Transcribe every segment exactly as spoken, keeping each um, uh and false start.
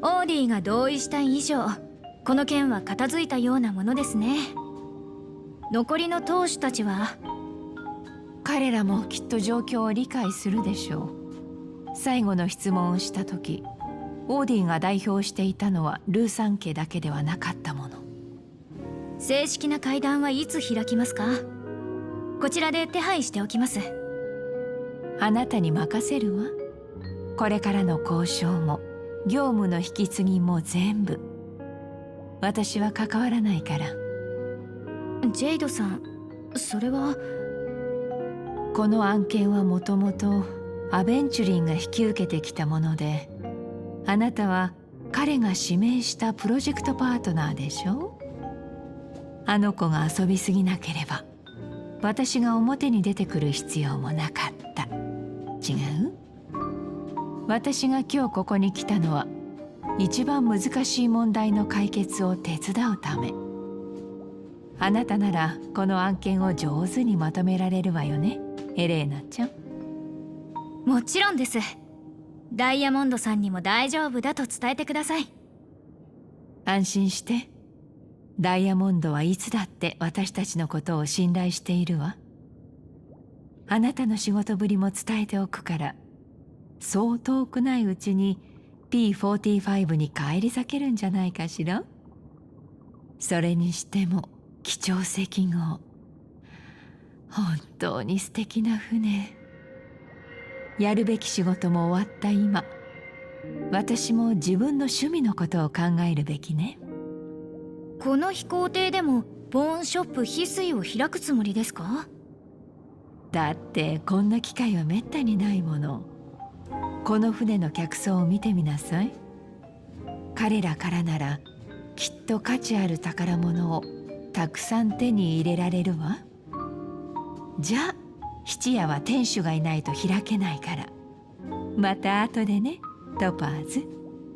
オーディが同意した以上、この件は片付いたようなものですね。残りの当主たちは？ 彼らもきっと状況を理解するでしょう。最後の質問をした時、オーディが代表していたのはルーサン家だけではなかったもの。 正式な会談はいつ開きますか？こちらで手配しておきます。 あなたに任せるわ。これからの交渉も業務の引き継ぎも全部私は関わらないから。 ジェイドさん、それは。 この案件はもともとアベンチュリンが引き受けてきたもので、あなたは彼が指名したプロジェクトパートナーでしょ。あの子が遊びすぎなければ私が表に出てくる必要もなかった。違う？私が今日ここに来たのは一番難しい問題の解決を手伝うため。あなたならこの案件を上手にまとめられるわよね、エレーナちゃん。 もちろんです。ダイヤモンドさんにも大丈夫だと伝えてください。 安心して。ダイヤモンドはいつだって私たちのことを信頼しているわ。あなたの仕事ぶりも伝えておくから、そう遠くないうちに ピーフォーティーファイブ に返り咲けるんじゃないかしら。それにしても貴重石号、本当に素敵な船。やるべき仕事も終わった今、私も自分の趣味のことを考えるべきね。 この飛行艇でもボーンショップ翡翠を開くつもりですか？ だってこんな機会はめったにないもの。この船の客層を見てみなさい。彼らからならきっと価値ある宝物をたくさん手に入れられるわ。じゃあ質屋は店主がいないと開けないから、また後でね、トパーズ。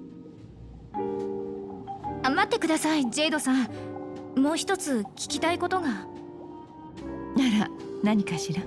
あ、待ってください、ジェイドさん。もう一つ聞きたいことが。 なら何かしら。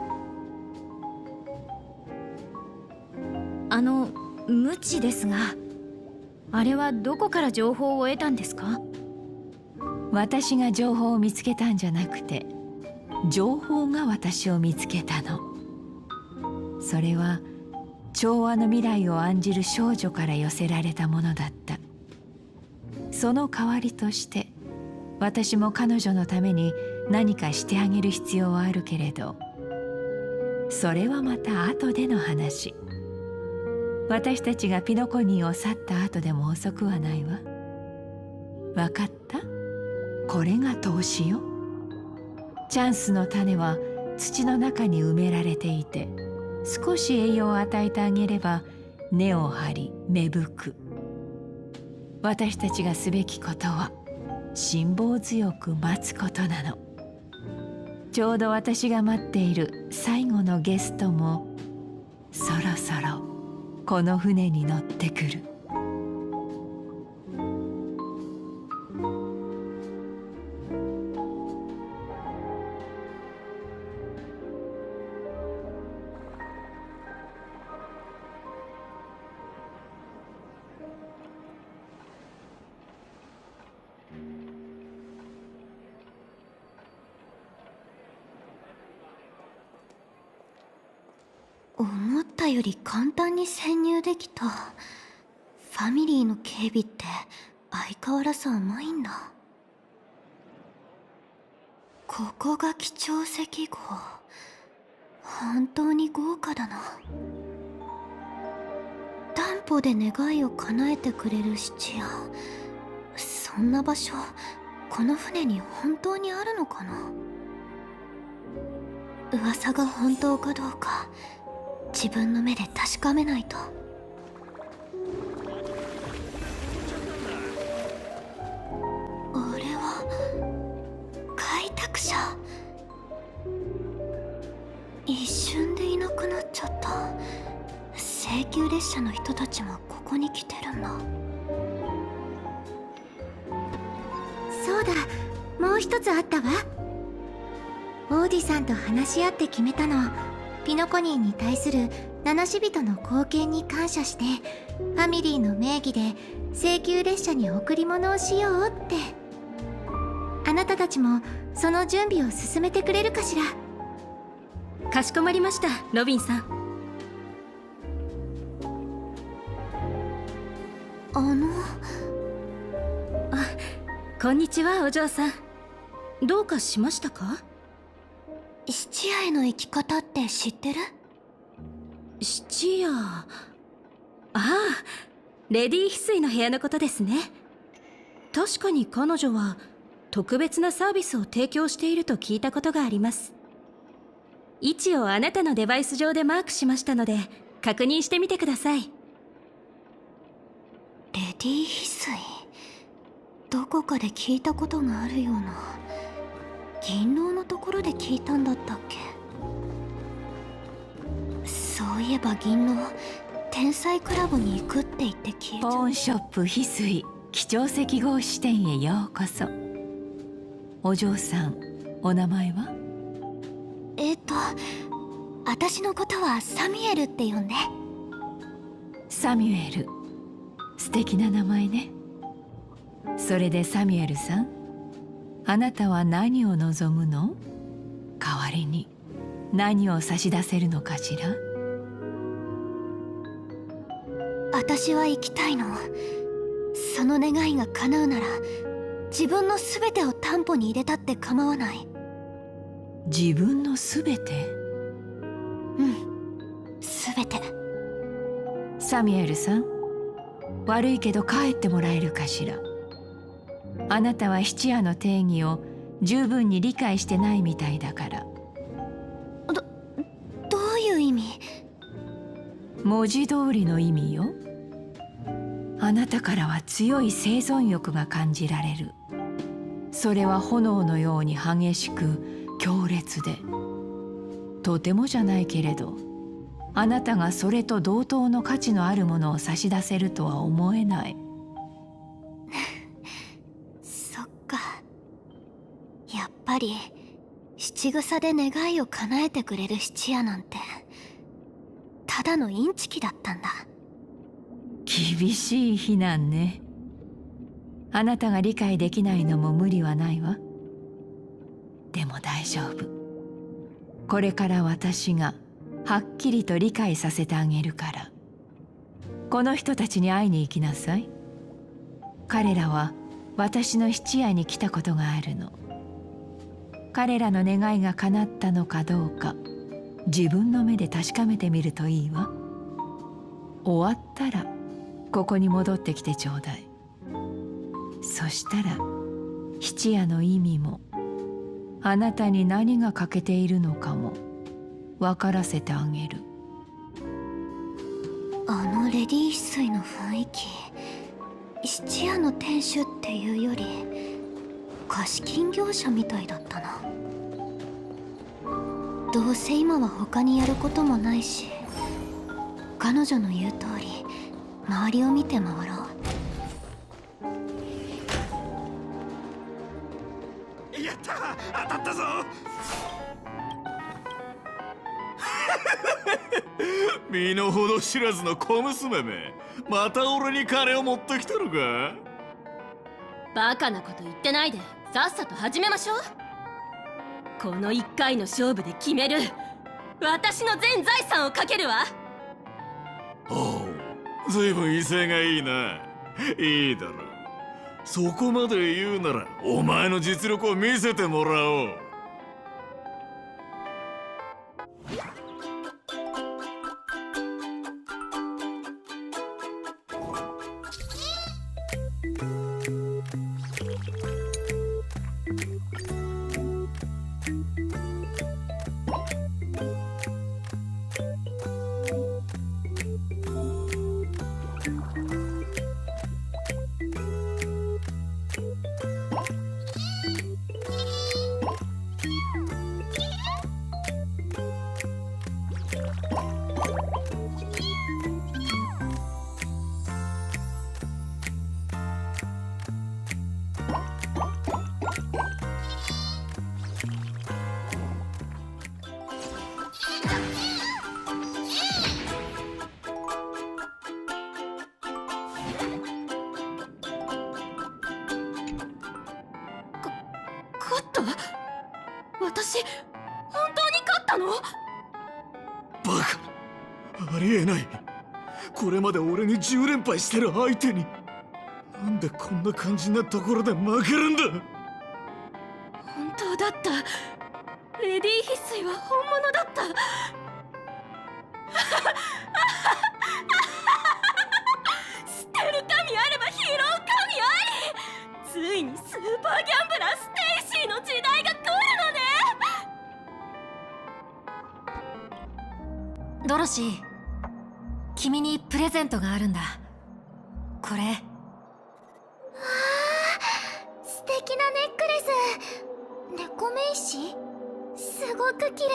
あの無知ですが、あれはどこから情報を得たんですか？ 私が情報を見つけたんじゃなくて、情報が私を見つけたの。それは調和の未来を案じる少女から寄せられたものだった。その代わりとして私も彼女のために何かしてあげる必要はあるけれど、それはまた後での話。私たちがピノコニーを去った後でも遅くはないわ。わかった？これが投資よ。チャンスの種は土の中に埋められていて、少し栄養を与えてあげれば根を張り芽吹く。私たちがすべきことは辛抱強く待つことなの。ちょうど私が待っている最後のゲストもそろそろこの船に乗ってくる。 思ったより簡単に潜入できた。ファミリーの警備って相変わらず甘いんだ。ここが貴重石号。本当に豪華だな。担保で願いを叶えてくれる質屋。そんな場所、この船に本当にあるのかな。噂が本当かどうか自分の目で確かめないと。あれは開拓者。一瞬でいなくなっちゃった。請求列車の人たちもここに来てるんだ。 そうだ、もう一つあったわ。オーディさんと話し合って決めたの。ピノコニーに対する七死人の貢献に感謝してファミリーの名義で請求列車に贈り物をしようって。あなたたちもその準備を進めてくれるかしら。 かしこまりました、ロビンさん。 あのあ、こんにちはお嬢さん。どうかしましたか？ 質屋への行き方って知ってる？ 質屋。ああ、レディー翡翠の部屋のことですね。確かに彼女は特別なサービスを提供していると聞いたことがあります。位置をあなたのデバイス上でマークしましたので確認してみてください。 レディー翡翠、どこかで聞いたことがあるような。銀狼のところで聞いたんだったっけ？そういえば銀狼、天才クラブに行くって言って消えちゃう。 ポーンショップ翡翠記帳赤号支店へようこそ。お嬢さん、お名前は？ えっと私のことはサミュエルって呼んで。 サミュエル、素敵な名前ね。それでサミュエルさん、あなたは何を望むの？代わりに何を差し出せるのかしら？ 私は生きたいの。その願いが叶うなら自分の全てを担保に入れたって構わない。 自分のすべて？ うん、全て。 サミュエルさん、悪いけど帰ってもらえるかしら。あなたは質屋の定義を十分に理解してないみたいだから。 ど、どういう意味？ 文字通りの意味よ。あなたからは強い生存欲が感じられる。それは炎のように激しく強烈で、とてもじゃないけれどあなたがそれと同等の価値のあるものを差し出せるとは思えない。 そっか、やっぱり七草で願いを叶えてくれる質屋なんてただのインチキだったんだ。 厳しい非難ね。あなたが理解できないのも無理はないわ。でも大丈夫。これから私がはっきりと理解させてあげるから。この人たちに会いに行きなさい。彼らは私の質屋に来たことがあるの。彼らの願いが叶ったのかどうか自分の目で確かめてみるといいわ。終わったらここに戻ってきてちょうだい。そしたら質屋の意味もあなたに何が欠けているのかも分からせてあげる。 あのレディー翡翠の雰囲気、質屋の店主っていうより貸金業者みたいだったな。どうせ今は他にやることもないし、彼女の言う通り周りを見て回ろう。 やった、当たったぞ。身の程知らずの小娘め、また俺に金を持ってきたのか？ バカなこと言ってないでさっさと始めましょう。この一回の勝負で決める。私の全財産をかけるわ。 おう、ずいぶん威勢がいいな。いいだろう。そこまで言うならお前の実力を見せてもらおう。 った私本当に勝ったの？ バカ、ありえない。これまで俺にじゅう連敗してる相手になんでこんな感じなところで負けるんだ。 本当だった。レディー翡翠は本物だった。捨てる神あれば拾う神あり。ついにスーパーギャンブラーステイシーの時代が来るのね。 ドロシー、君にプレゼントがあるんだ。これ。 素敵なネックレス。猫名刺？すごく綺麗。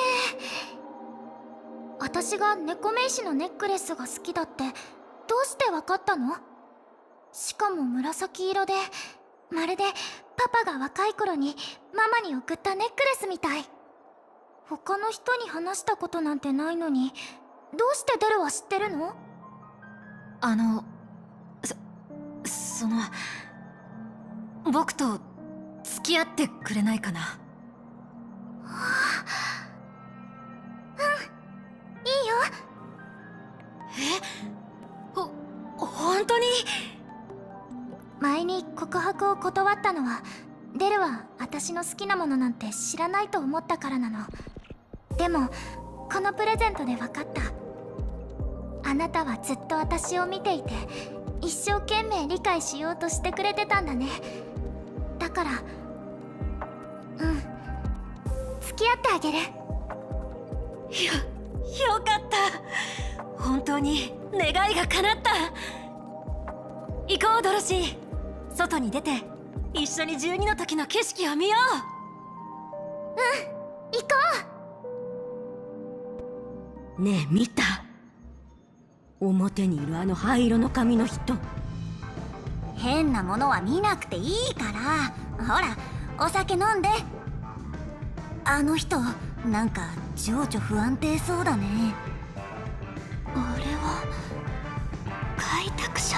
私が猫名刺のネックレスが好きだってどうしてわかったの？しかも紫色で、まるでパパが若い頃にママに送ったネックレスみたい。他の人に話したことなんてないのに、どうしてデルは知ってるの？ あのそその僕と付き合ってくれないかな。 いいよ。 え？ほ本当に？ 前に告白を断ったのは、デルは私の好きなものなんて知らないと思ったからなの。でもこのプレゼントで分かった。あなたはずっと私を見ていて、一生懸命理解しようとしてくれてたんだね。だからうん、付き合ってあげる。 よよかった。本当に願いが叶った。行こうドロシー。外に出て一緒にじゅうにの時の景色を見ようん、行こう。ねえ見た？表にいるあの灰色の髪の人。 変なものは見なくていいから。ほら、お酒飲んで。あの人なんか情緒不安定そうだね。 あれは開拓者。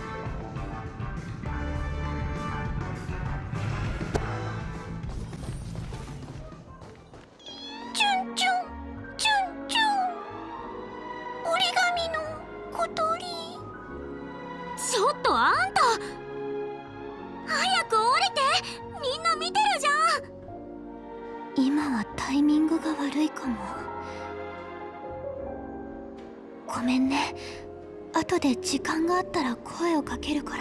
チュンチュンチュンチュン、折り紙の小鳥。 ちょっとあんた、早く降りて。みんな見てるじゃん。 今はタイミングが悪いかも。ごめんね。後で時間があったら声をかけるから。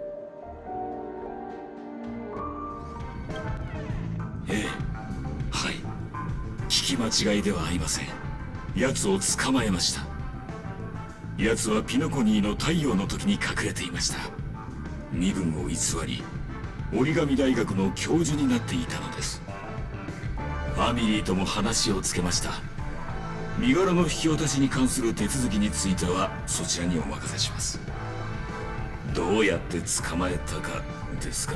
ええ、はい。聞き間違いではありません。奴を捕まえました。奴はピノコニーの太陽の時に隠れていました。身分を偽り、折り紙大学の教授になっていたのです。ファミリーとも話をつけました。身柄の引き渡しに関する手続きについてはそちらにお任せします。どうやって捕まえたかですか？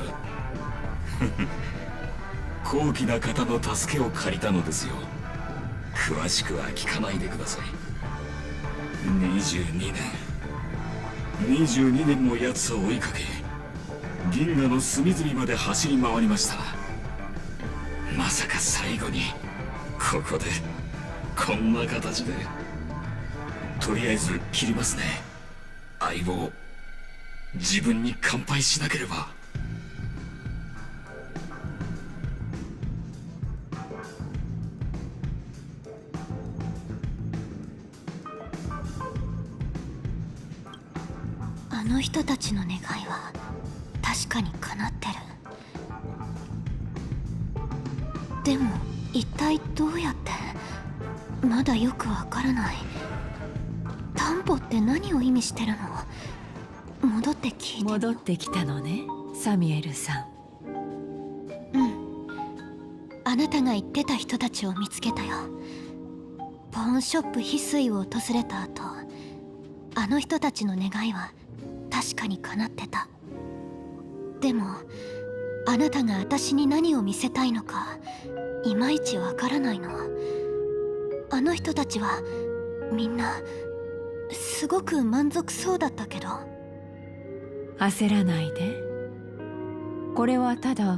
高貴な方の助けを借りたのですよ。詳しくは聞かないでください。にじゅうにねんにじゅうにねんも奴を追いかけ、銀河の隅々まで走り回りました。まさか最後にここでこんな形で。とりあえず切りますね。相棒、自分に乾杯しなければ。 あの人たちの願いは確かに叶ってる。でも一体どうやって？まだよくわからない。担保って何を意味してるの？戻って聞いてみよう。 戻ってきたのね、サミュエルさん。 うん、あなたが言ってた人たちを見つけたよ。ポーンショップ翡翠を訪れた後、あの人たちの願いは確かに叶ってた。でもあなたが私に何を見せたいのかいまいちわからないの。あの人たちはみんなすごく満足そうだったけど。 焦らないで。これはただ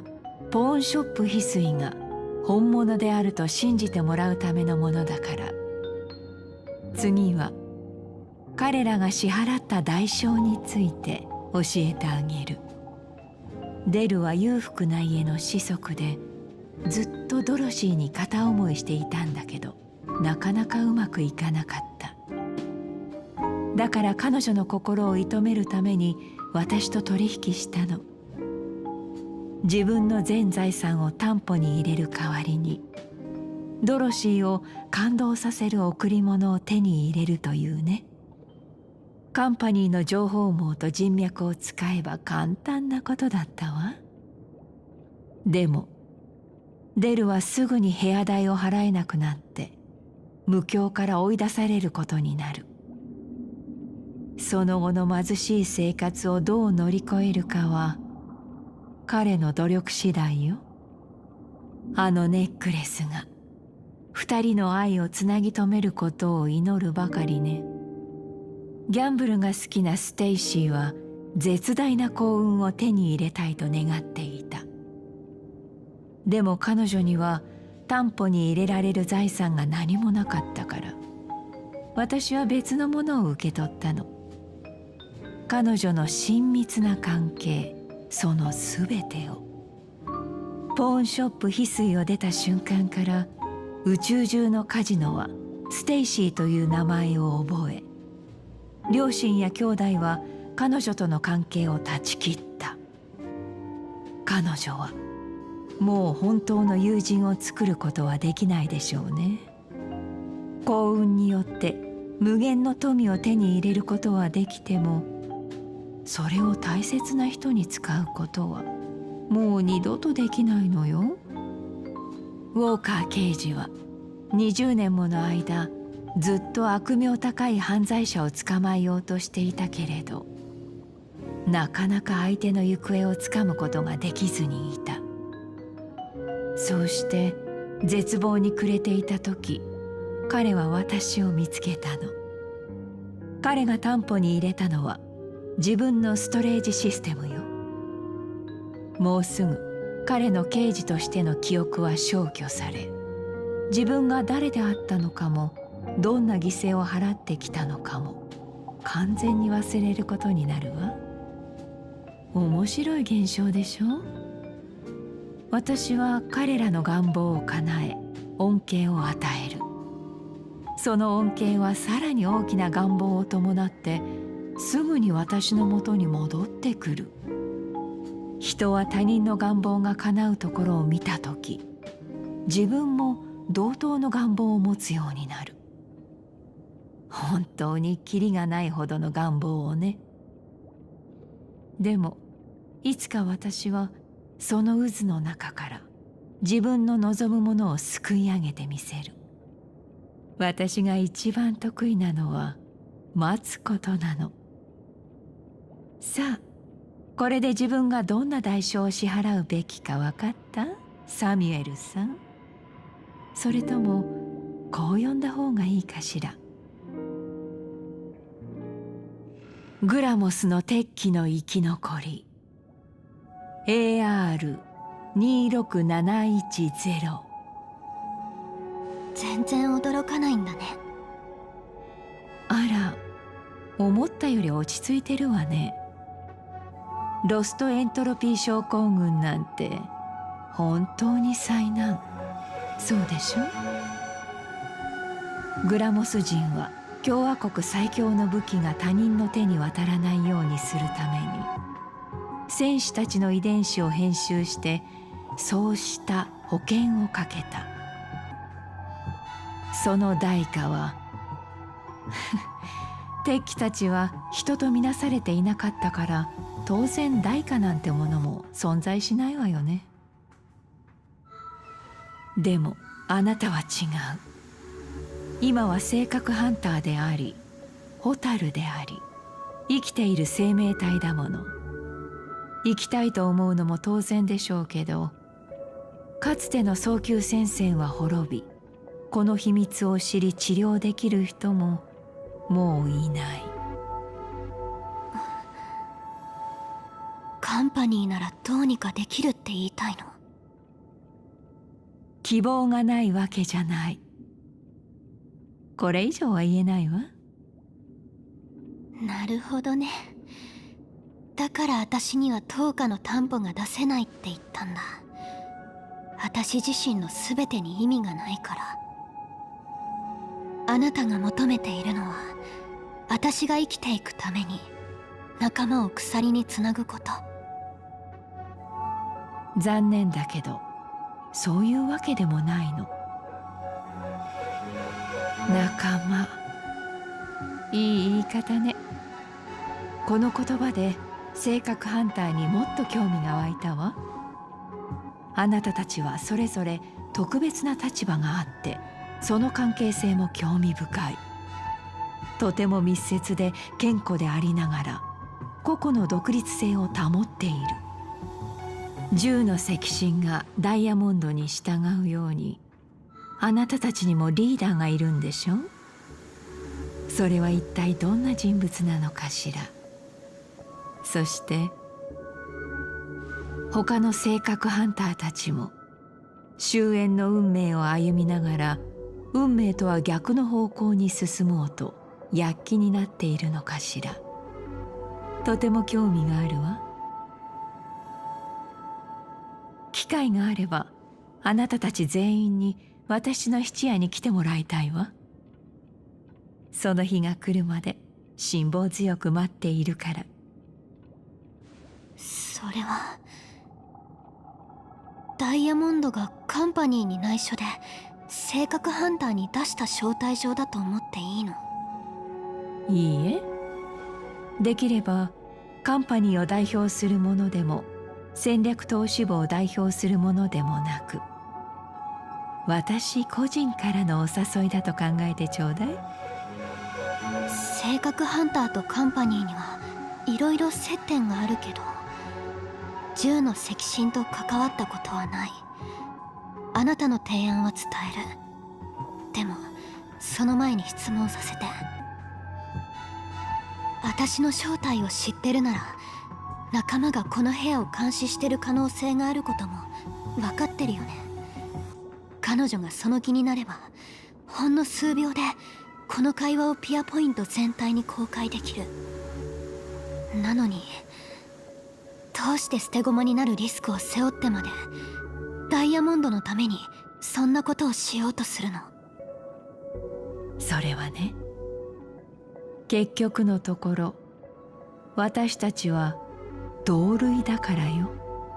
ポーンショップ翡翠が本物であると信じてもらうためのものだから。次は彼らが支払った代償について教えてあげる。デルは裕福な家の子息で、ずっとドロシーに片思いしていたんだけど、なかなかうまくいかなかった。だから彼女の心を射止めるために私と取引したの。自分の全財産を担保に入れる代わりに、ドロシーを感動させる贈り物を手に入れるというね。カンパニーの情報網と人脈を使えば簡単なことだったわ。でもデルはすぐに部屋代を払えなくなって無教から追い出されることになる。その後の貧しい生活をどう乗り越えるかは彼の努力次第よ。あのネックレスが二人の愛をつなぎ止めることを祈るばかりね。ギャンブルが好きなステイシーは絶大な幸運を手に入れたいと願っていた。でも彼女には担保に入れられる財産が何もなかったから、私は別のものを受け取ったの。彼女の親密な関係、そのすべてを。ポーンショップ翡翠を出た瞬間から宇宙中のカジノはステイシーという名前を覚え、両親や兄弟は彼女との関係を断ち切った。彼女はもう本当の友人を作ることはできないでしょうね。幸運によって無限の富を手に入れることはできても、それを大切な人に使うことはもう二度とできないのよ。ウォーカー刑事はにじゅうねんもの間ずっと悪名高い犯罪者を捕まえようとしていたけれど、なかなか相手の行方をつかむことができずにいた。そうして絶望に暮れていた時、彼は私を見つけたの。彼が担保に入れたのは自分のストレージシステムよ。もうすぐ彼の刑事としての記憶は消去され、自分が誰であったのかも、どんな犠牲を払ってきたのかも完全に忘れることになるわ。面白い現象でしょ。私は彼らの願望を叶え、恩恵を与える。その恩恵はさらに大きな願望を伴ってすぐに私のもとに戻ってくる。人は他人の願望が叶うところを見たとき、自分も同等の願望を持つようになる。本当にキリがないほどの願望をね。でもいつか私はその渦の中から自分の望むものをすくい上げてみせる。私が一番得意なのは待つことなの。さあ、これで自分がどんな代償を支払うべきか分かった？サミュエルさん。それともこう呼んだ方がいいかしら。グラモスの鉄器の生き残り エーアールにーろくなないちゼロ。 全然驚かないんだね。 あら、思ったより落ち着いてるわね。ロストエントロピー症候群なんて本当に災難。そうでしょ。グラモス人は共和国最強の武器が他人の手に渡らないようにするために戦士たちの遺伝子を編集してそうした保険をかけた。その代価は鉄器たちは人とみなされていなかったから当然代価なんてものも存在しないわよね。でもあなたは違う。今は性格ハンターでありホタルであり生きている生命体だもの。生きたいと思うのも当然でしょうけど、かつての早急戦線は滅び、この秘密を知り治療できる人ももういない。 カンパニーならどうにかできるって言いたいの？ 希望がないわけじゃない。これ以上は言えないわ。 なるほどね。だから私には等価の担保が出せないって言ったんだ。私自身の全てに意味がないから。あなたが求めているのは、私が生きていくために仲間を鎖につなぐこと。 残念だけど、そういうわけでもないの。仲間、いい言い方ね。この言葉で性格ハンターにもっと興味が湧いたわ。あなたたちはそれぞれ特別な立場があって、その関係性も興味深い。とても密接で堅固でありながら、個々の独立性を保っている。銃の赤心がダイヤモンドに従うように、あなたたちにもリーダーがいるんでしょ。それは一体どんな人物なのかしら。そして他の性格ハンターたちも終焉の運命を歩みながら、運命とは逆の方向に進もうと躍起になっているのかしら。とても興味があるわ。機会があればあなたたち全員に私の質屋に来てもらいたいわ。その日が来るまで辛抱強く待っているから。 それはダイヤモンドがカンパニーに内緒で性格ハンターに出した招待状だと思っていいの？ いいえ、できればカンパニーを代表するものでも戦略投資部を代表するものでもなく、私個人からのお誘いだと考えてちょうだい。 性格ハンターとカンパニーにはいろいろ接点があるけど、銃の赤心と関わったことはない。あなたの提案は伝える。でもその前に質問させて。私の正体を知ってるなら、仲間がこの部屋を監視してる可能性があることも分かってるよね。彼女がその気になれば、ほんの数秒でこの会話をピアポイント全体に公開できる。なのにどうして捨て駒になるリスクを背負ってまでダイヤモンドのためにそんなことをしようとするの？ それはね、結局のところ私たちは同類だからよ。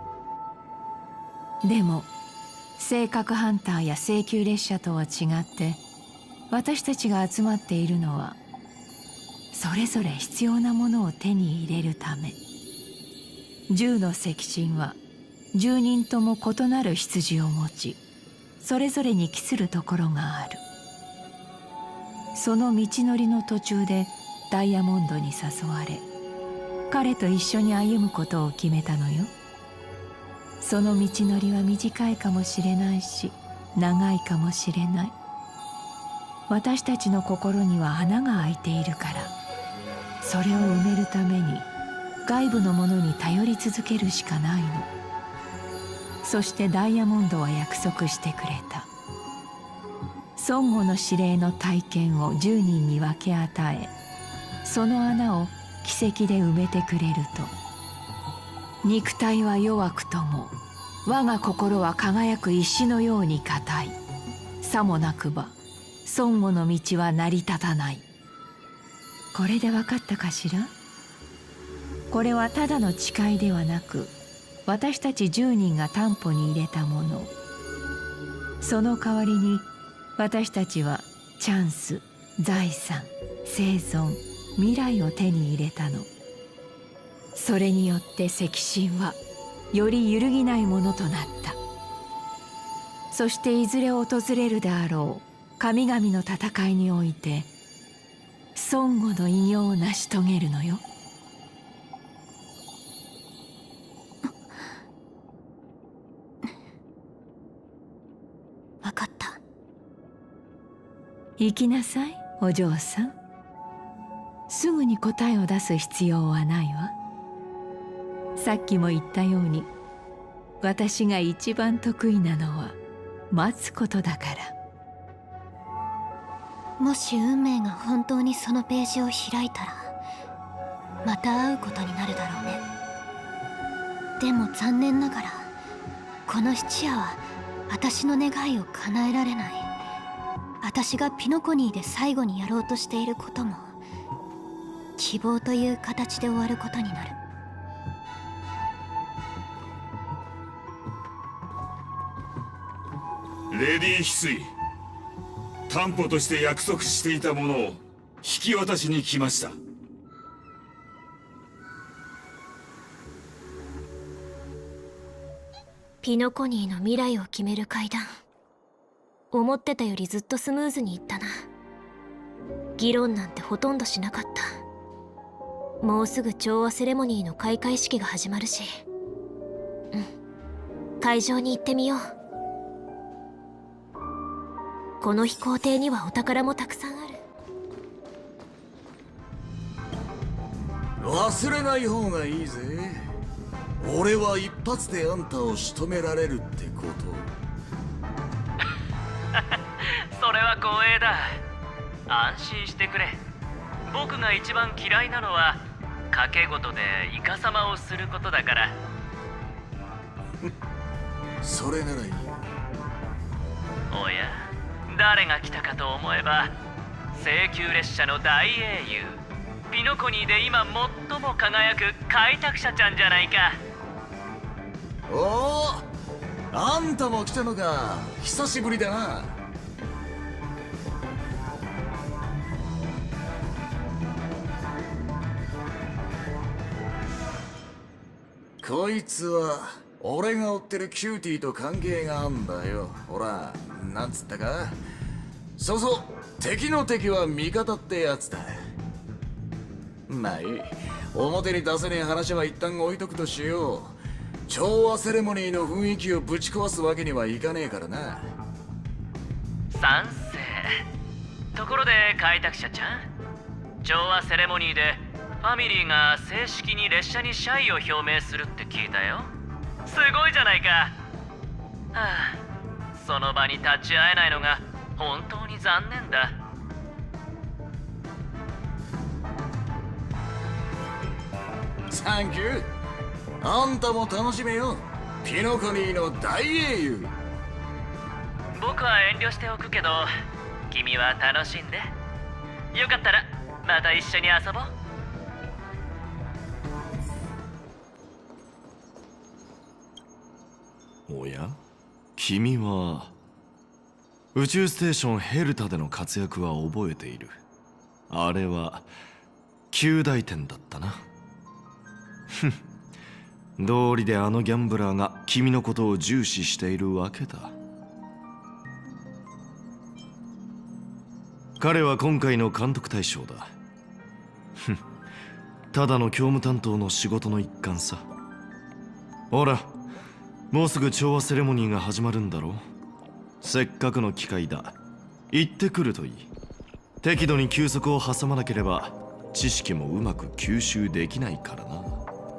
でも性格ハンターや請求列車とは違って、私たちが集まっているのはそれぞれ必要なものを手に入れるため。銃の赤心はじゅうにんとも異なる出自を持ち、それぞれに帰するところがある。その道のりの途中でダイヤモンドに誘われ、彼と一緒に歩むことを決めたのよ。その道のりは短いかもしれないし、長いかもしれない。私たちの心には穴が開いているから、それを埋めるために外部のものに頼り続けるしかないの。そしてダイヤモンドは約束してくれた。孫悟の指令の体験をじゅうにんに分け与え、その穴を奇跡で埋めてくれると。肉体は弱くとも我が心は輝く石のように固い。さもなくば孫悟の道は成り立たない。これで分かったかしら。これはただの誓いではなく、私たちじゅうにんが担保に入れたもの。その代わりに私たちはチャンス、財産、生存、未来を手に入れたの。それによって赤心はより揺るぎないものとなった。そしていずれ訪れるであろう神々の戦いにおいて孫悟の偉業を成し遂げるのよ。 分かった。 行きなさい、お嬢さん。すぐに答えを出す必要はないわ。さっきも言ったように、私が一番得意なのは待つことだから。 もし運命が本当にそのページを開いたらまた会うことになるだろうね。でも残念ながらこの質屋は私の願いを叶えられない。私がピノコニーで最後にやろうとしていることも希望という形で終わることになる。 レディ翡翠、担保として約束していたものを引き渡しに来ました。 ピノコニーの未来を決める階段、思ってたよりずっとスムーズにいったな。議論なんてほとんどしなかった。もうすぐ調和セレモニーの開会式が始まるし、うん、会場に行ってみよう。この飛行艇にはお宝もたくさんある。 忘れない方がいいぜ。俺は一発であんたを仕留められるってこと。 それは光栄だ。安心してくれ。僕が一番嫌いなのは賭け事でイカサマをすることだから。 それならいい。 おや、誰が来たかと思えば請求列車の大英雄ピノコニーで今最も輝く開拓者ちゃんじゃないか。 おお、あんたも来たのか。久しぶりだな。こいつは俺が追ってるキューティーと関係があんだよ。ほら、なんつったか。そうそう、敵の敵は味方ってやつだ。まあいい、表に出せねえ話は一旦置いとくとしよう。調和セレモニーの雰囲気をぶち壊すわけにはいかねえからな。 賛成。ところで開拓者ちゃん、調和セレモニーでファミリーが正式に列車に謝意を表明するって聞いたよ。すごいじゃないか。はあ、その場に立ち会えないのが本当に残念だ。 サンキュー。あんたも楽しめよ、ピノコニーの大英雄。 僕は遠慮しておくけど、君は楽しんで。よかったらまた一緒に遊ぼう。 おや、君は宇宙ステーションヘルタでの活躍は覚えている。あれは及第点だったな。ふん、道理であのギャンブラーが君のことを重視しているわけだ。彼は今回の監督対象だ。ふん、ただの教務担当の仕事の一環さ。ほら、もうすぐ調和セレモニーが始まるんだろう。せっかくの機会だ。行ってくるといい。適度に休息を挟まなければ知識もうまく吸収できないからな。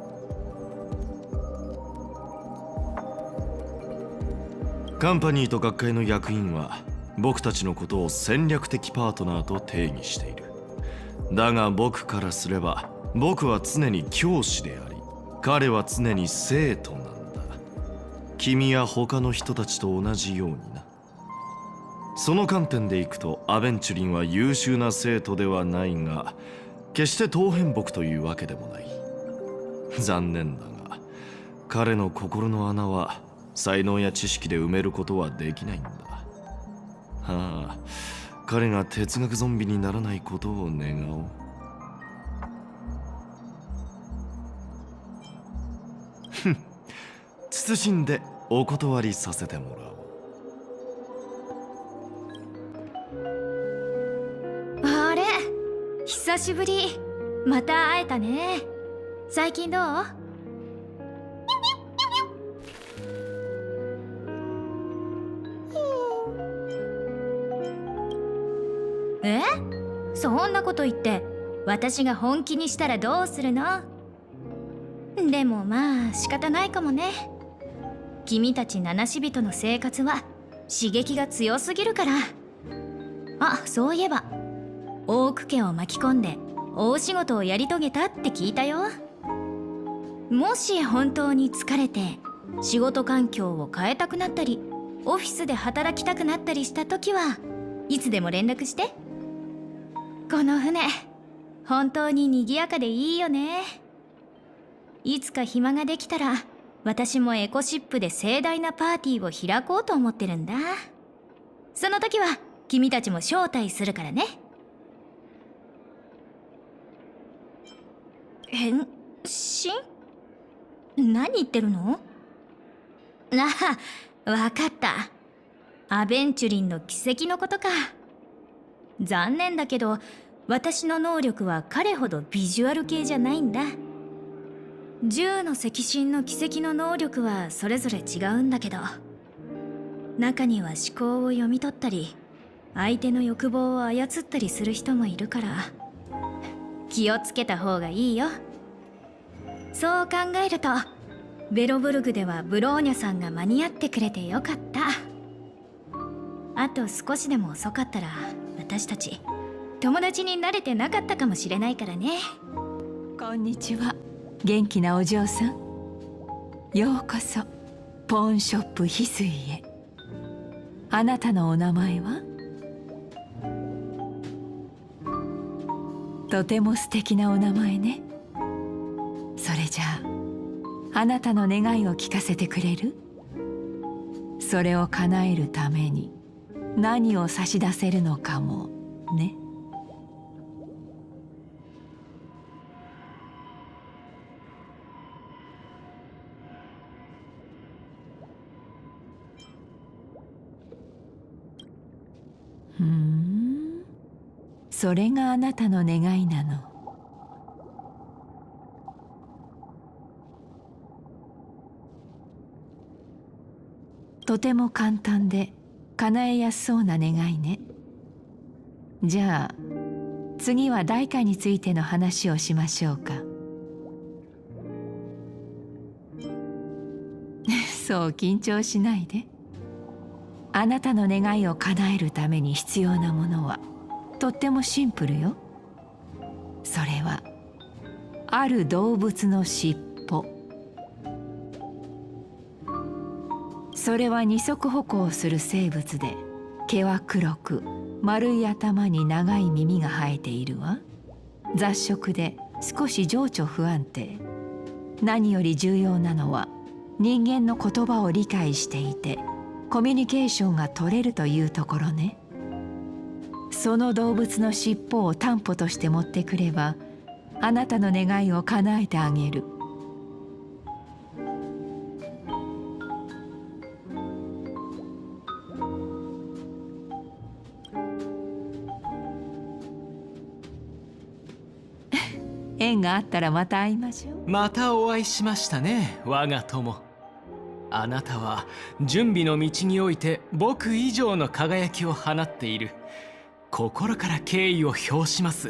カンパニーと学会の役員は僕たちのことを戦略的パートナーと定義している。だが僕からすれば、僕は常に教師であり、彼は常に生徒なんだ。君や他の人たちと同じようにな。その観点でいくとアベンチュリンは優秀な生徒ではないが、決して当変木というわけでもない。残念だが彼の心の穴は才能や知識で埋めることはできないんだ。はあ、彼が哲学ゾンビにならないことを願おう。ふん、謹んでお断りさせてもらおう。 あれ、久しぶり。また会えたね。最近どう？え？そんなこと言って私が本気にしたらどうするの？でもまあ仕方ないかもね。君たち七死人の生活は刺激が強すぎるから。あ、そういえば大奥家を巻き込んで大仕事をやり遂げたって聞いたよ。もし本当に疲れて仕事環境を変えたくなったり、オフィスで働きたくなったりした時はいつでも連絡して。この船本当に賑やかでいいよね。いつか暇ができたら私もエコシップで盛大なパーティーを開こうと思ってるんだ。その時は君たちも招待するからね。変身？何言ってるの？ああ、わかった。アベンチュリンの奇跡のことか。残念だけど私の能力は彼ほどビジュアル系じゃないんだ。銃の赤心の奇跡の能力はそれぞれ違うんだけど、中には思考を読み取ったり相手の欲望を操ったりする人もいるから気をつけた方がいいよ。そう考えるとベロブルグではブローニャさんが間に合ってくれてよかった。あと少しでも遅かったら私たち友達になれてなかったかもしれないからね。 こんにちは。元気なお嬢さん、ようこそポーンショップ翡翠へ。あなたのお名前は？とても素敵なお名前ね。それじゃああなたの願いを聞かせてくれる？それを叶えるために何を差し出せるのかもね。ふん、それがあなたの願いなの。とても簡単で叶えやすそうな願いね。じゃあ次は代価についての話をしましょうか。そう緊張しないで。あなたの願いを叶えるために必要なものはとってもシンプルよ。それはある動物の尻尾。それは二足歩行する生物で、毛は黒く丸い頭に長い耳が生えているわ。雑食で少し情緒不安定。何より重要なのは人間の言葉を理解していてコミュニケーションが取れるというところね。その動物の尻尾を担保として持ってくればあなたの願いを叶えてあげる。縁があったらまた会いましょう。 またお会いしましたね、我が友。あなたは準備の道において僕以上の輝きを放っている。心から敬意を表します。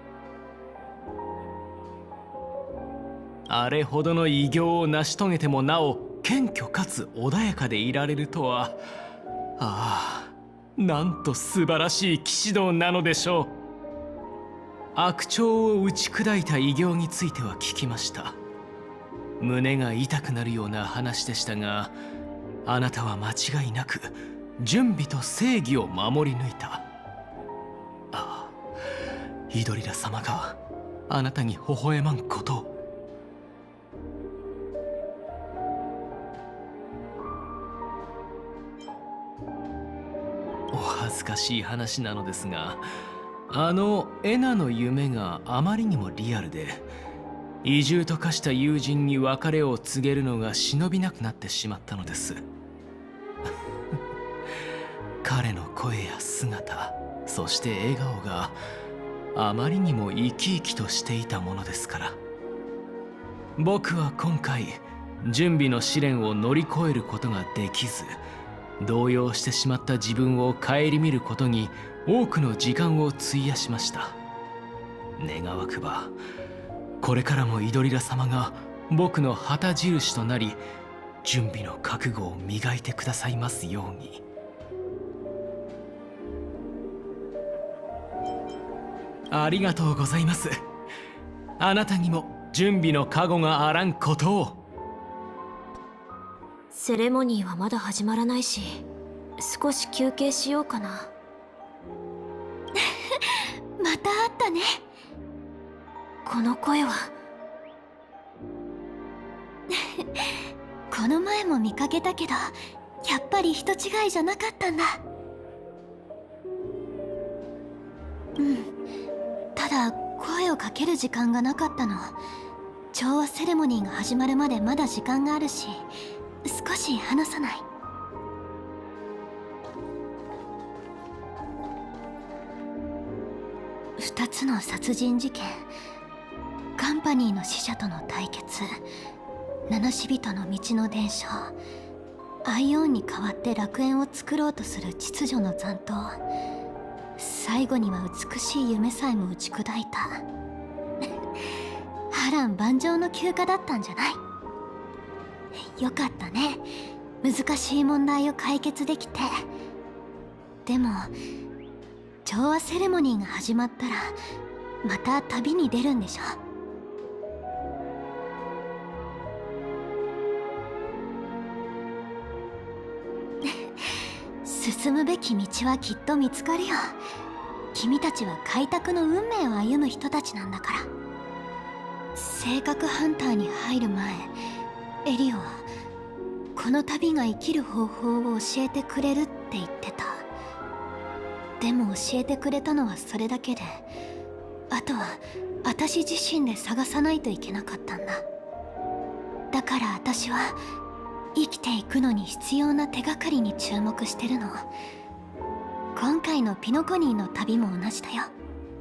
あれほどの偉業を成し遂げてもなお謙虚かつ穏やかでいられるとは、ああ、なんと素晴らしい騎士道なのでしょう。悪鳥を打ち砕いた偉業については聞きました。胸が痛くなるような話でしたが、あなたは間違いなく準備と正義を守り抜いた。ああ、イドリラ様があなたに微笑まんことを。お恥ずかしい話なのですが、あのエナの夢があまりにもリアルで、移住と化した友人に別れを告げるのが忍びなくなってしまったのです。彼の声や姿、そして笑顔があまりにも生き生きとしていたものですから、僕は今回準備の試練を乗り越えることができず、動揺してしまった自分を顧みることに多くの時間を費やしました。願わくばこれからもイドリラ様が僕の旗印となり、準備の覚悟を磨いてくださいますように。 ありがとうございます。あなたにも準備の加護があらんことを。 セレモニーはまだ始まらないし、少し休憩しようかな。 また会ったね。 この声はこの前も見かけたけど、やっぱり人違いじゃなかったんだ。うん、ただ声をかける時間がなかったの。調和セレモニーが始まるまでまだ時間があるし、少し話さない？二つの殺人事件、カンパニーの死者との対決、七死人の道の伝承、アイオンに代わって楽園を作ろうとする秩序の残党、最後には美しい夢さえも打ち砕いた波乱万丈の休暇だったんじゃない？よかったね、難しい問題を解決できて。でも調和セレモニーが始まったらまた旅に出るんでしょ？進むべき道はきっと見つかるよ。君たちは開拓の運命を歩む人たちなんだから。性格ハンターに入る前、エリオはこの旅が生きる方法を教えてくれるって言ってた。でも教えてくれたのはそれだけで、あとは私自身で探さないといけなかったんだ。だから私は生きていくのに必要な手がかりに注目してるの。今回のピノコニーの旅も同じだよ。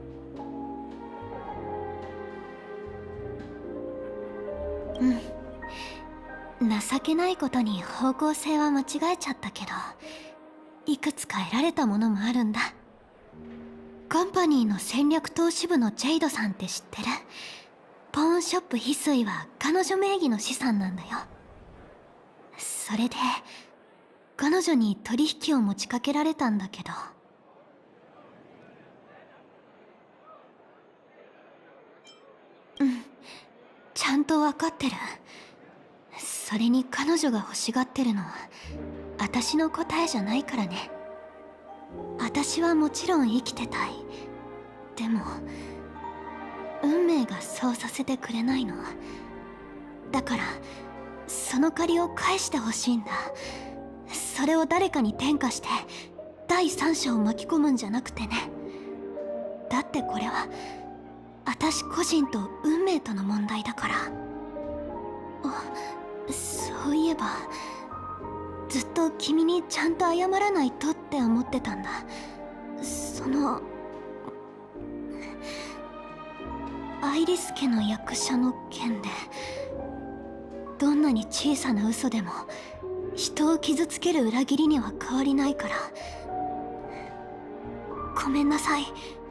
うん、情けないことに方向性は間違えちゃったけど、いくつか得られたものもあるんだ。カンパニーの戦略投資部のジェイドさんって知ってる？ポーンショップ翡翠は彼女名義の資産なんだよ。それで彼女に取引を持ちかけられたんだけど。うん、ちゃんと分かってる。それに彼女が欲しがってるのは私の答えじゃないからね。私はもちろん生きてたい。でも運命がそうさせてくれないの。だからその借りを返してほしいんだ。それを誰かに転嫁して第三者を巻き込むんじゃなくてね。だってこれは私個人と運命との問題だから。あ、そういえばずっと君にちゃんと謝らないとって思ってたんだ。そのアイリス家の役者の件で、どんなに小さな嘘でも人を傷つける裏切りには変わりないから。ごめんなさい。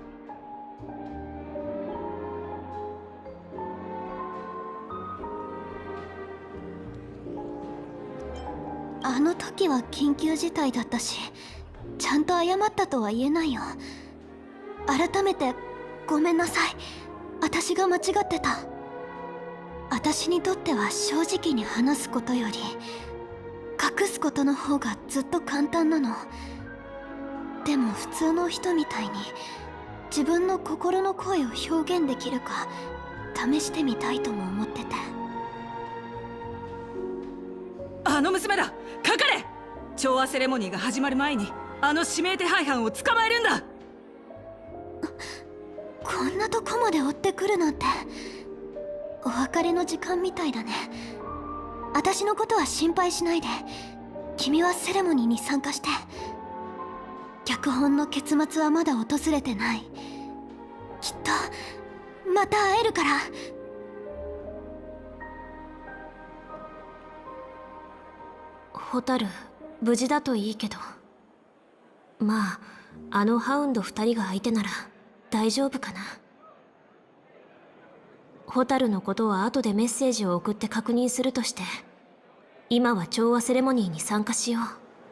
あの時は緊急事態だったし、ちゃんと謝ったとは言えないよ。改めてごめんなさい。私が間違ってた。私にとっては正直に話すことより隠すことの方がずっと簡単なの。でも普通の人みたいに自分の心の声を表現できるか試してみたいとも思ってて。 あの娘だ、かかれ！調和セレモニーが始まる前にあの指名手配犯を捕まえるんだ。 こんなとこまで追ってくるなんて。お別れの時間みたいだね。私のことは心配しないで。君はセレモニーに参加して。脚本の結末はまだ訪れてない。きっとまた会えるから。 ホタル、無事だといいけど。まああのハウンド二人が相手なら大丈夫かな。ホタルのことは後でメッセージを送って確認するとして、今は調和セレモニーに参加しよ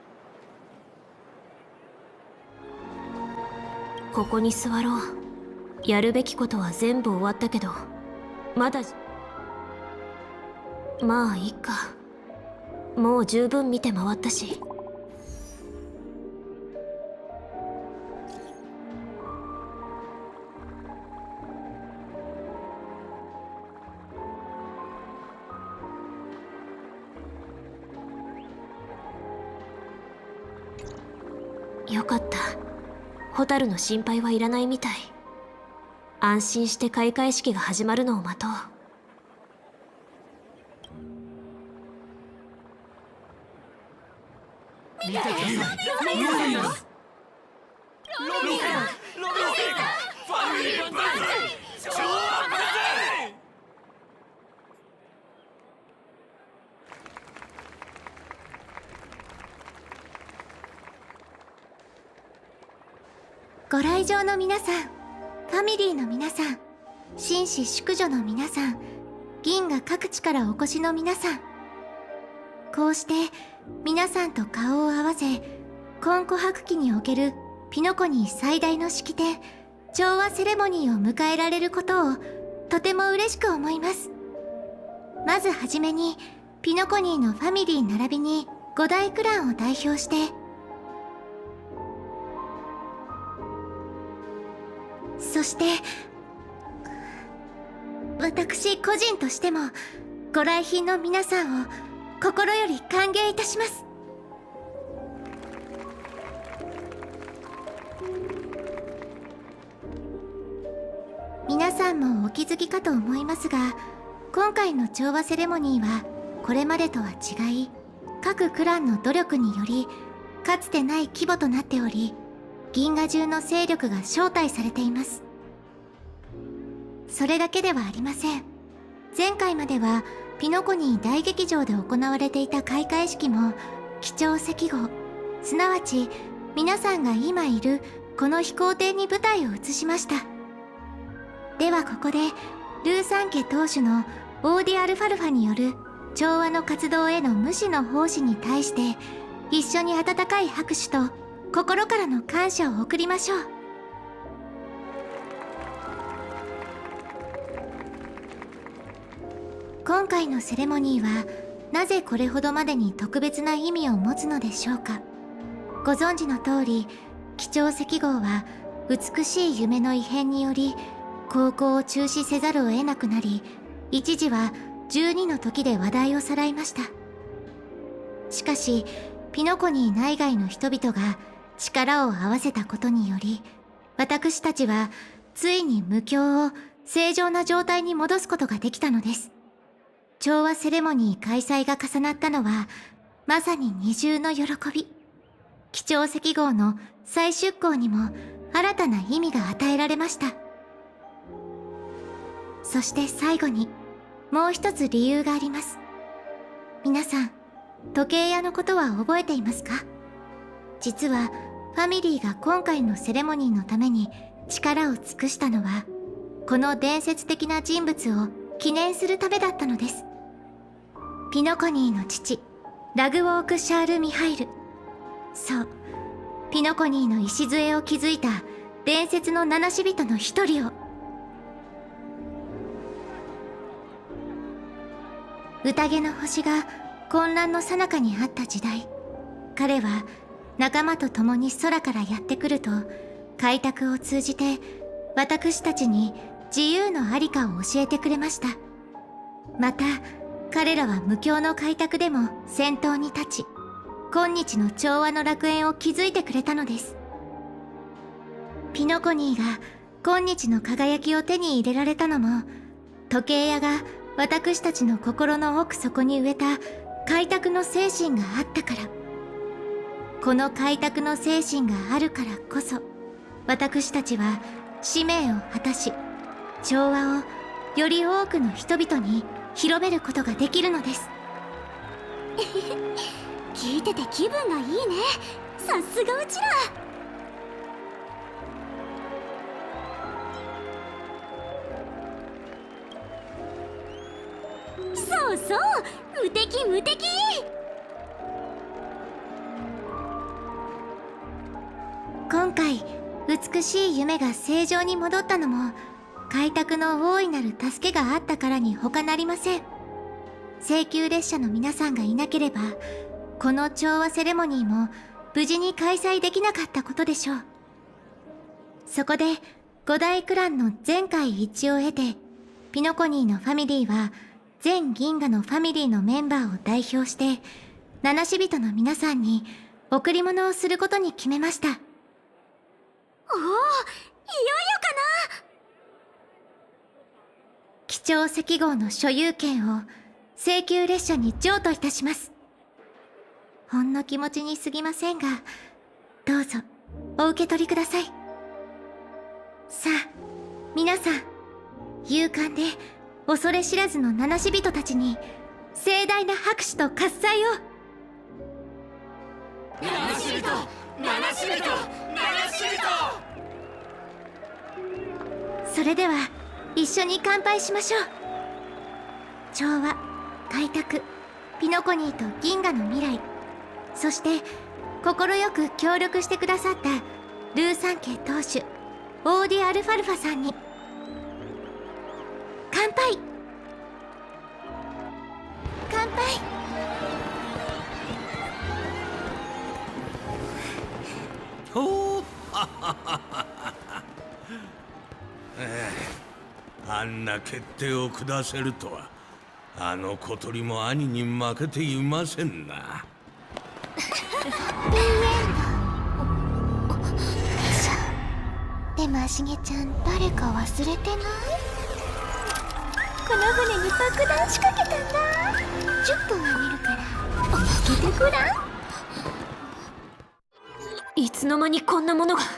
う。ここに座ろう。 やるべきことは全部終わったけど、まだ。まあいいか。もう十分見て回ったし。よかった。蛍の心配はいらないみたい。安心して開会式が始まるのを待とう。 見てください。ロビーさんです。ロビーさん。ロビーさん。ロビーさん。ファミリー万歳。超万歳。 ご来場の皆さん、ファミリーの皆さん、紳士淑女の皆さん、銀河各地からお越しの皆さん、こうして皆さんと顔を合わせ、コン琥珀期におけるピノコニー最大の式典、調和セレモニーを迎えられることをとても嬉しく思います。まずはじめに、ピノコニーのファミリー並びに五大クランを代表して、そして私個人としてもご来賓の皆さんを心より歓迎いたします。皆さんもお気づきかと思いますが、今回の調和セレモニーはこれまでとは違い、各クランの努力によりかつてない規模となっており、銀河中の勢力が招待されています。それだけではありません。前回まではピノコニー大劇場で行われていた開会式も記帳赤号、すなわち皆さんが今いるこの飛行艇に舞台を移しました。ではここでルーサン家当主のオーディアルファルファによる調和の活動への無視の奉仕に対して一緒に温かい拍手と心からの感謝を送りましょう。今回のセレモニーはなぜこれほどまでに特別な意味を持つのでしょうか。ご存知の通り、記帳赤号は美しい夢の異変により航行を中止せざるを得なくなり、一時はじゅうにの時で話題をさらいました。しかしピノコニー内外の人々が力を合わせたことにより、私たちはついに無境を正常な状態に戻すことができたのです。調和セレモニー開催が重なったのはまさに二重の喜び。記帳赤号の再出港にも新たな意味が与えられました。そして最後にもう一つ理由があります。皆さん、時計屋のことは覚えていますか？実はファミリーが今回のセレモニーのために力を尽くしたのは、この伝説的な人物を記念するためだったのです。ピノコニーの父、ラグウォーク・シャール・ミハイル。そう、ピノコニーの礎を築いた伝説の七死人の一人を。宴の星が混乱の最中にあった時代、彼は仲間と共に空からやってくると、開拓を通じて私たちに自由のありかを教えてくれました。また彼らは無境の開拓でも先頭に立ち、今日の調和の楽園を築いてくれたのです。ピノコニーが今日の輝きを手に入れられたのも、時計屋が私たちの心の奥底に植えた開拓の精神があったから。この開拓の精神があるからこそ、私たちは使命を果たし、調和をより多くの人々に広めることができるのです。 聞いてて気分がいいね。さすがうちら。そうそう、無敵無敵。 今回美しい夢が正常に戻ったのも開拓の大いなる助けがあったからに他なりません。請求列車の皆さんがいなければこの調和セレモニーも無事に開催できなかったことでしょう。そこで五大クランの全会一致を得てピノコニーのファミリーは全銀河のファミリーのメンバーを代表して七死人の皆さんに贈り物をすることに決めました。おお、いよいよかな。貴重赤号の所有権を請求列車に譲渡いたします。ほんの気持ちに過ぎませんが、どうぞお受け取りください。さあ皆さん、勇敢で恐れ知らずの七死人たちに盛大な拍手と喝采を。 七死人、七死人、七死人。 それでは一緒に乾杯しましょう。調和、開拓、ピノコニーと銀河の未来、そして快く協力してくださったルーサン家当主オーディ・アルファルファさんに乾杯。乾杯。 おーええ、あんな決定を下せるとはあの小鳥も兄に負けていませんな。 でもしげちゃん、誰か忘れてない？この船に爆弾仕掛けたんだ。じゅっぷんあげるから開けてごらん。 いつの間にこんなものが。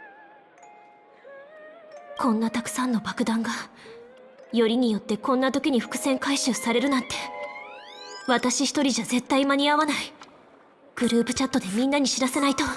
こんなたくさんの爆弾がよりによってこんな時に伏線回収されるなんて、私一人じゃ絶対間に合わない。グループチャットでみんなに知らせないと。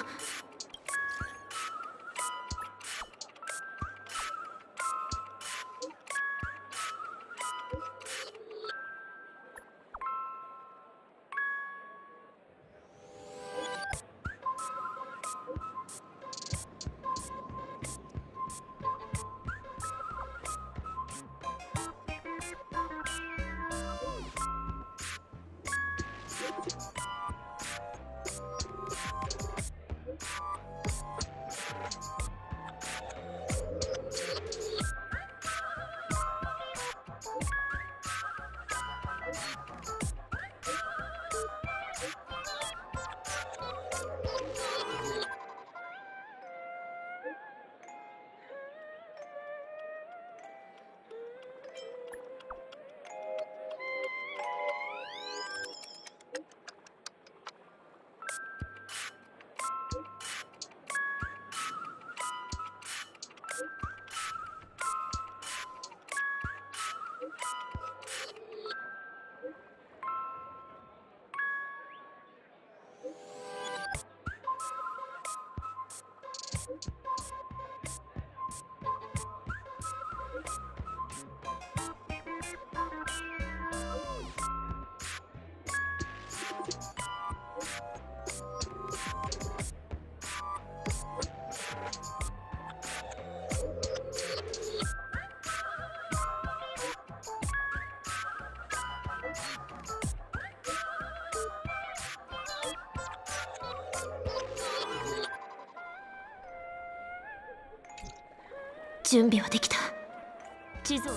準備はできた。地図を。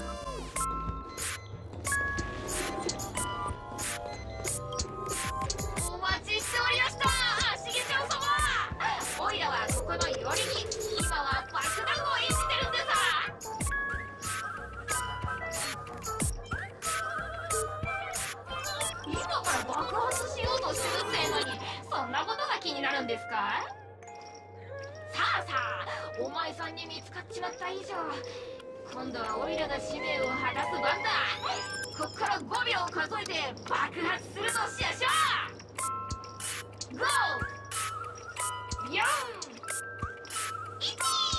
お待ちしておりました、しげちゃん様。おいらはここのよりに今は爆弾を演じてるんでさ。今から爆発しようとしてるってのに、そんなことが気になるんですか？さあさあ、お前さんに見つかっちまった以上、今度はオイラが使命を果たす番だ。こっからごびょう数えて爆発するのしやしょう。ご、よん、いち。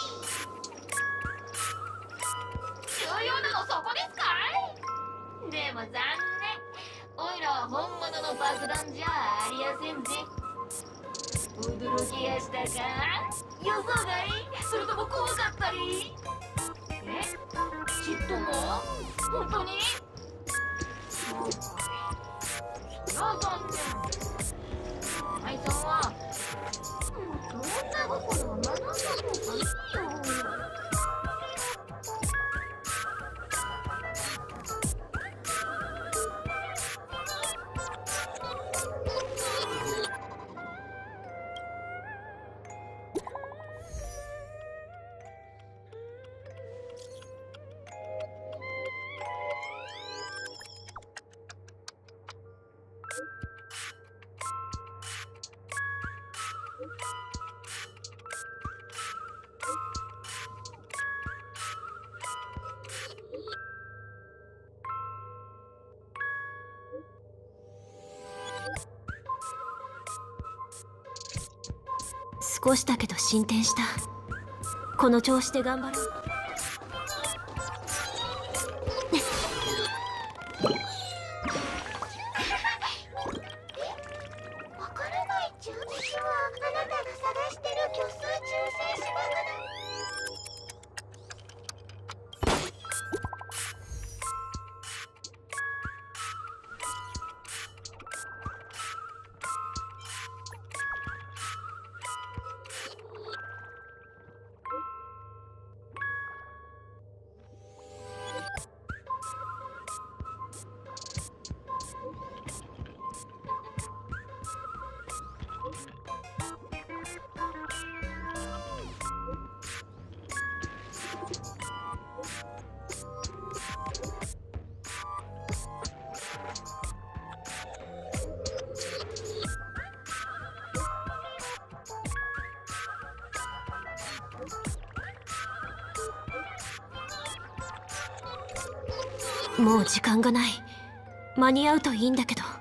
重要なのそこですかい？でも残念、オイラは本物の爆弾じゃありやせんぜ。驚きやしたか？ 予想外？それとも怖かったり？え？ちっとも？本当に？そうかい。そりゃ残念。お前さんはもうそんな心を学んだ方がいいよ。 少しだけど進展した。この調子で頑張ろう。 わからないっちゃ。実はあなたが探してる虚数中性子爆弾。 もう時間がない。間に合うといいんだけど。